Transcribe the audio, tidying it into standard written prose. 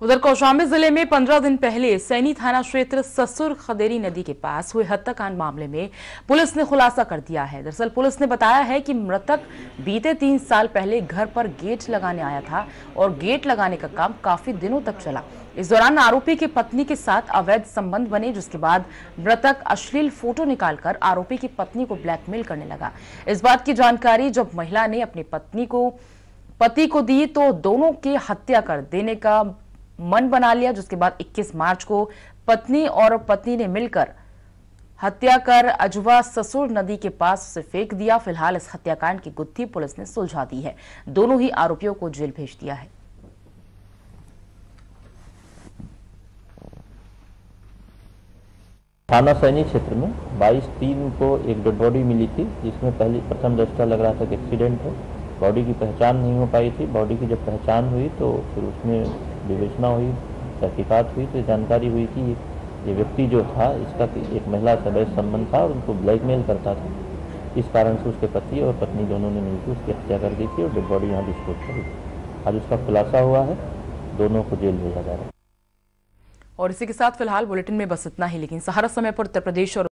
उधर कौशाम्बी जिले में 15 दिन पहले सैनी थाना क्षेत्र ससुर खदेरी नदी के पास हुए हत्याकांड मामले में पुलिस ने खुलासा कर दिया है। दरअसल पुलिस ने बताया है कि मृतक बीते 3 साल पहले घर पर गेट लगाने आया था और गेट लगाने का काम काफी दिनों तक चला। इस दौरान आरोपी की पत्नी के साथ अवैध संबंध बने, जिसके बाद मृतक अश्लील फोटो निकालकर आरोपी की पत्नी को ब्लैकमेल करने लगा। इस बात की जानकारी जब महिला ने अपनी पति को दी तो दोनों की हत्या कर देने का मन बना लिया, जिसके बाद 21 मार्च को पत्नी और पति ने मिलकर हत्या कर अजवा ससुर नदी के पास उसे फेंक दिया। फिलहाल इस हत्याकांड की गुत्थी पुलिस ने सुलझा दी है। दोनों ही आरोपियों को जेल भेज दिया है। थाना सैनी क्षेत्र में 22/3 को एक डेड बॉडी मिली थी, जिसमें प्रथम दृष्टया लग रहा था कि एक्सीडेंट है। बॉडी की पहचान नहीं हो पाई थी। बॉडी की जब पहचान हुई तो फिर उसमें विवेचना हुई, तहकीकात हुई तो जानकारी हुई कि ये व्यक्ति जो था इसका एक महिला से अवैध संबंध था और उनको ब्लैकमेल करता था। इस कारण से उसके पति और पत्नी दोनों ने मिलकर उसकी हत्या कर दी थी और डेड बॉडी यहाँ डिस्पोज कर दी। आज उसका खुलासा हुआ है, दोनों को जेल भेजा जा रहा है। और इसी के साथ फिलहाल बुलेटिन में बस इतना ही, लेकिन सहारा समय पर उत्तर प्रदेश और